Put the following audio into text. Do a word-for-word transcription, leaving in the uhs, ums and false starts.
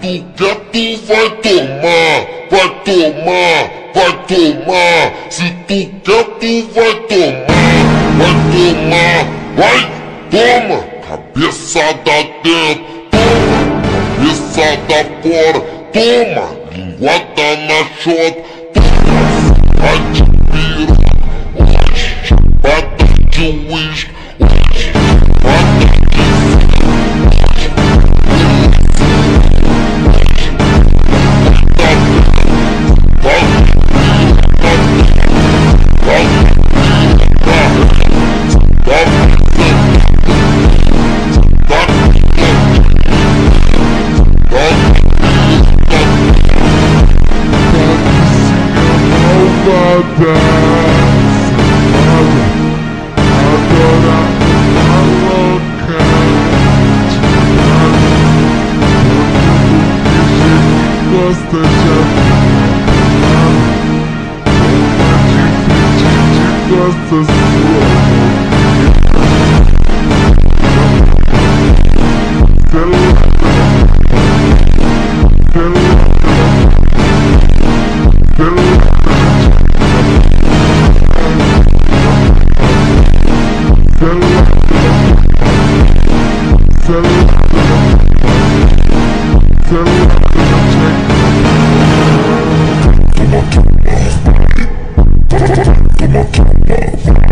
tu quer, tu vai tomar, vai tomar, vai tomar. Se tu quer, tu vai tomar, vai tomar, vai, toma. Cabeçada dentro, toma. Cabeçada fora, toma. Linguada na chota, toma. Vai de piroca, chapada de uísque, chapada de Toma, toma,